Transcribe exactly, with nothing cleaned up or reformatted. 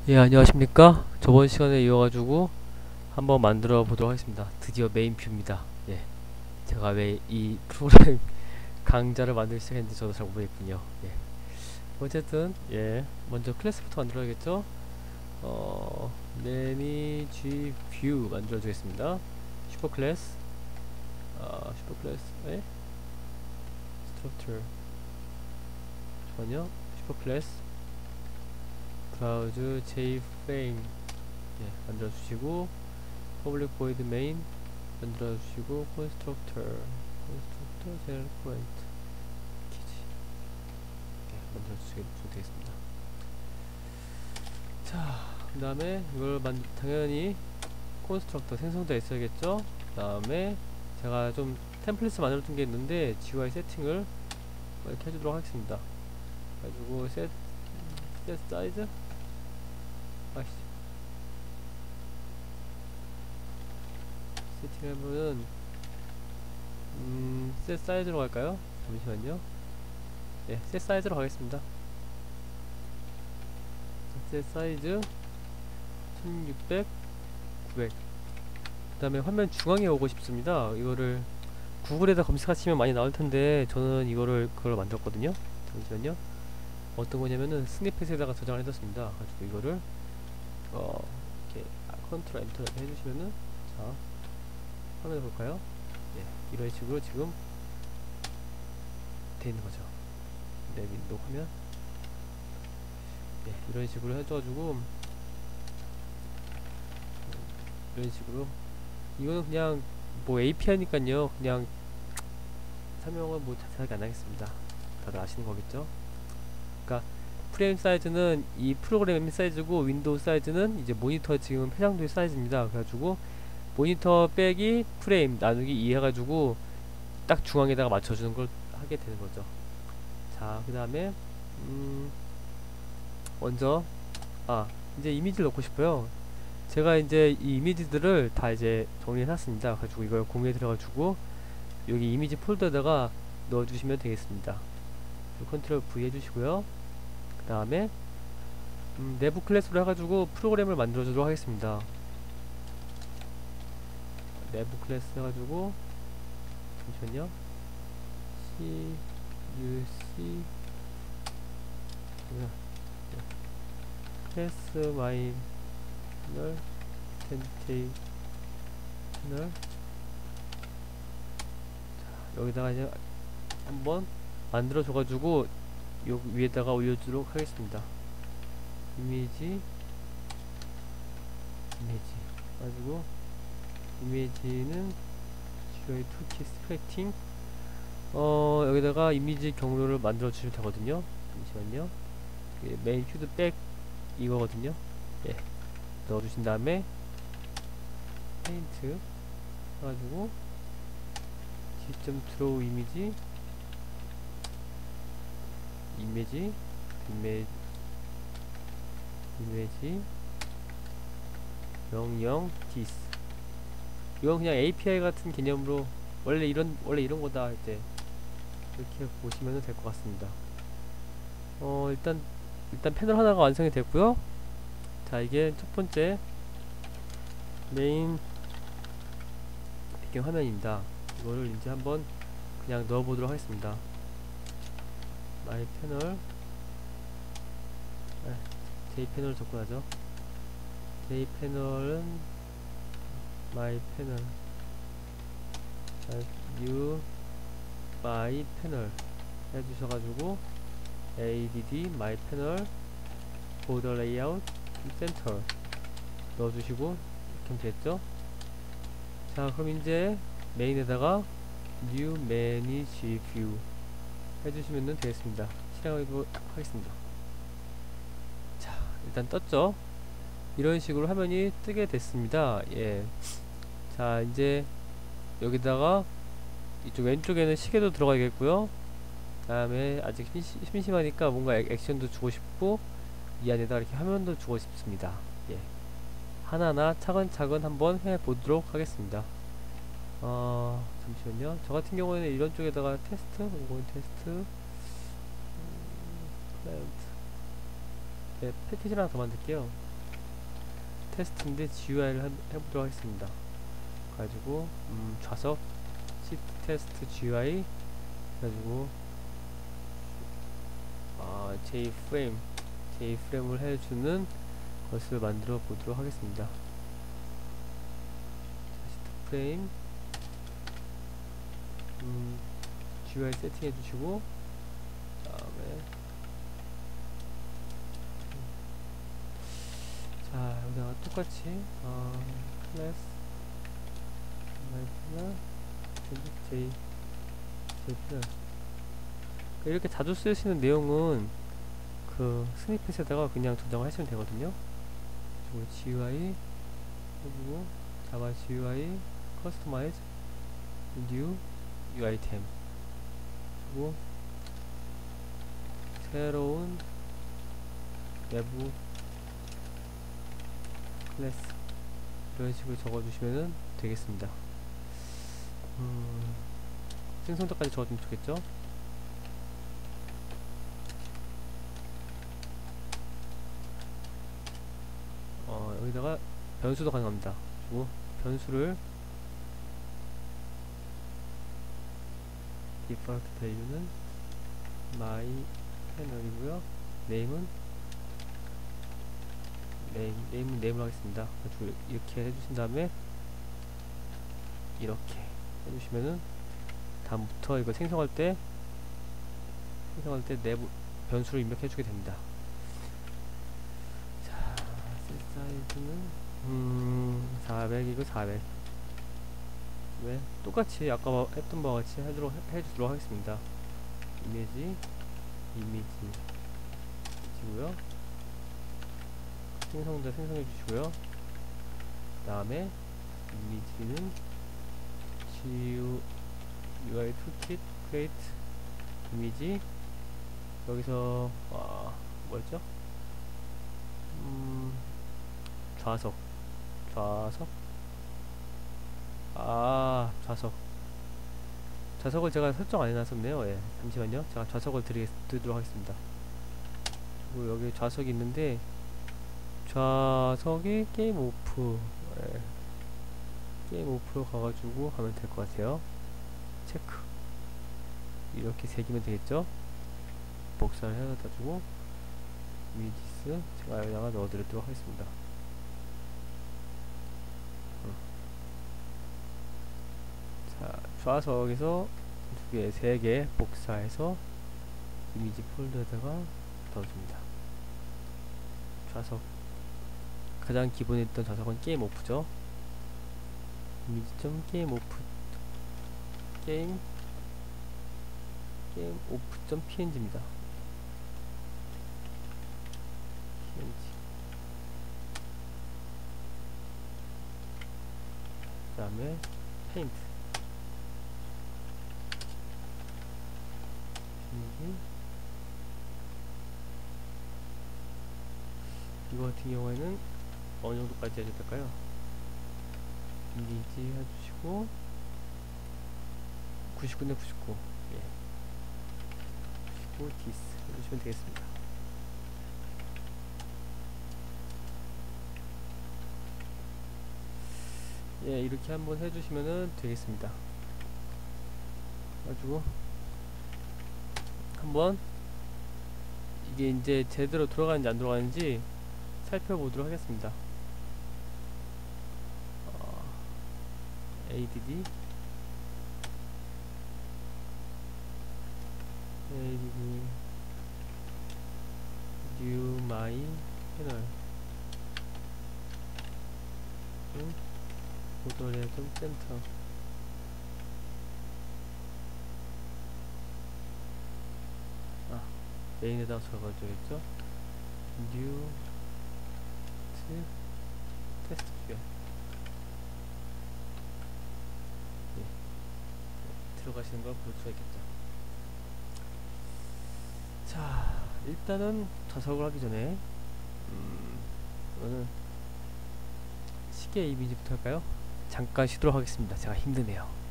예, 안녕하십니까. 저번 시간에 이어가지고 한번 만들어 보도록 하겠습니다. 드디어 메인 뷰입니다. 예, 제가 왜 이 프로그램 강좌를 만들기 시작했는지 저도 잘 모르겠군요. 예, 어쨌든 예, 먼저 클래스부터 만들어야겠죠. 어, 매니지 뷰 만들어 주겠습니다. 슈퍼 클래스, 아, 슈퍼 클래스에 스트럭처, 잠깐만요. 슈퍼 클래스, 클라우드 제이프레임 예, 만들어 주시고, public void main 만들어 주시고, constructor constructor general point 키지 예, 만들어 주시면 되겠습니다. 자, 그 다음에 이걸 만 당연히 constructor 생성되어 있어야겠죠. 그 다음에 제가 좀 템플릿을 만들어 둔 게 있는데 지유아이 세팅을 이렇게 해주도록 하겠습니다. 가지고 셋, 셋 사이즈 아씨 세팅해보면 음, 셋 사이즈로 갈까요? 잠시만요. 네, 셋 사이즈로 가겠습니다. 셋 사이즈 천육백, 구백. 그 다음에 화면 중앙에 오고 싶습니다. 이거를 구글에다 검색하시면 많이 나올 텐데 저는 이거를 그걸 만들었거든요. 잠시만요. 어떤 거냐면은 스니펫에다가 저장을 해뒀습니다. 가지고 이거를 어 이렇게 컨트롤 엔터 해주시면은 자 화면을 볼까요? 예, 이런 식으로 지금 돼 있는 거죠. 내 윈도우 화면 예, 이런 식으로 해줘가지고 이런 식으로 이거는 그냥 뭐 에이피아이니까요. 그냥 설명은 뭐 자세하게 안 하겠습니다. 다들 아시는 거겠죠? 그러니까 프레임 사이즈는 이 프로그램 사이즈고 윈도우 사이즈는 이제 모니터 지금 해상도의 사이즈입니다. 그래가지고 모니터 빼기 프레임 나누기 이 해가지고 딱 중앙에다가 맞춰주는 걸 하게 되는 거죠. 자, 그 다음에 음 먼저 아 이제 이미지를 넣고 싶어요. 제가 이제 이 이미지들을 다 이제 정리해 놨습니다. 가지고 이걸 공유에 들어가지고 여기 이미지 폴더에다가 넣어주시면 되겠습니다. 컨트롤 V 해주시고요. 그 다음에 음, 내부 클래스로 해가지고 프로그램을 만들어주도록 하겠습니다. 내부 클래스 해가지고 잠시만요. C U C 클래스 마이너 텐테이너널 여기다가 이제 한번 만들어줘가지고 요 위에다가 올려주도록 하겠습니다. 이미지 이미지 가지고 이미지는 지유아이 투키 스프레팅 어 여기다가 이미지 경로를 만들어 주시면 되거든요. 잠시만요. 메인 퓨드백 이거거든요. 예, 넣어주신 다음에 페인트 해가지고 지점 드로우 이미지 이미지 이메지 이미지 영영 디스 이건 그냥 에이피아이 같은 개념으로 원래 이런 원래 이런 거다 할 때 이렇게 보시면 될 것 같습니다. 어 일단 일단 패널 하나가 완성이 됐고요. 자, 이게 첫 번째 메인 배경 화면입니다. 이거를 이제 한번 그냥 넣어 보도록 하겠습니다. 마이 패널 아, J 패널 접근하죠. J 패널은 마이 패널 뉴 마이 패널 해주셔가지고 add 마이 패널 보더 레이아웃 센터 넣어주시고 이렇게 하면 됐죠. 자, 그럼 이제 메인에다가 new manage view 해주시면 되겠습니다. 실행하도록 하겠습니다. 자, 일단 떴죠. 이런 식으로 화면이 뜨게 됐습니다. 예. 자, 이제 여기다가 이쪽 왼쪽에는 시계도 들어가야겠고요. 그 다음에 아직 심시, 심심하니까 뭔가 액, 액션도 주고 싶고 이 안에다 이렇게 화면도 주고 싶습니다. 예. 하나하나 차근차근 한번 해보도록 하겠습니다. 어, 잠시만요. 저 같은 경우에는 이런 쪽에다가 테스트, 오건 테스트, 음, 클라이언트. 네, 패키지를 하나 더 만들게요. 테스트인데 지유아이를 해보도록 하겠습니다. 가지고 음, 좌석 시트 테스트 지유아이 가지고 아, J 프레임 J 프레임을 해주는 것을 만들어 보도록 하겠습니다. 시트 프레임 음, 지유아이 세팅해 주시고 다음에 자 여기다가 똑같이 어, 클래스 마이크나 J J 이렇게 자주 쓸 수 있는 내용은 그 스니펫에다가 그냥 저장을 하시면 되거든요. 그리고 지유아이 그리고 자바 지유아이 커스터마이즈 뉴 유아이템 그리고 새로운 내부 클래스 이런 식으로 적어주시면 되겠습니다. 음, 생성자까지 적어주면 좋겠죠? 어, 여기다가 변수도 가능합니다. 그리고 변수를 디폴트 밸류는 my 패널이고요. 네임은 네임, 네임은 네임을 하겠습니다. 그리고 이렇게 해주신 다음에 이렇게 해주시면은 다음부터 이거 생성할 때 생성할 때 내부 변수를 입력해주게 됩니다. 자, 셀 사이즈는 음 사백이고 사백. 왜 똑같이 아까 했던 바와 같이 해주도록, 해주도록 하겠습니다. 이미지 이미지 지고요. 생성자 생성해 주시고요. 그 다음에 이미지는 지유 유아이 툴킷 크레이트 이미지 여기서 와 뭐였죠? 음 좌석 좌석 아 좌석 좌석을 제가 설정 안 해놨었네요. 예, 잠시만요. 제가 좌석을 드리, 드리도록 하겠습니다. 그리고 여기 좌석이 있는데 좌석이 게임 오프 예. 게임 오프로 가가지고 하면 될 것 같아요. 체크 이렇게 새기면 되겠죠. 복사를 해다 주고 이미지스 제가 여기다가 넣어드리도록 하겠습니다. 음. 자 좌석에서 두 개, 세 개 복사해서 이미지 폴더에다가 넣어줍니다. 좌석 가장 기본에 있던 좌석은 게임 오프죠. 이미지 게임 오프 게임 게임 오프 png입니다. png 그 다음에 페인트 이거 같은 경우에는 어느 정도까지 해야 될까요? 이미지 해주시고 구십구 대 구십구 예. 구십구 디스 해주시면 되겠습니다. 예, 이렇게 한번 해주시면은 되겠습니다. 가지고 한번 이게 이제 제대로 들어가는지 안 들어가는지 살펴보도록 하겠습니다. 어, add add new my panel 보더레 좀 센터 아 메인에다가 적어줘야겠죠. new 테스트 뷰 예. 들어가시는 걸 볼 수가 있겠죠. 자 일단은 좌석을 하기 전에 음, 이거는 시계 이미지부터 할까요? 잠깐 쉬도록 하겠습니다. 제가 힘드네요.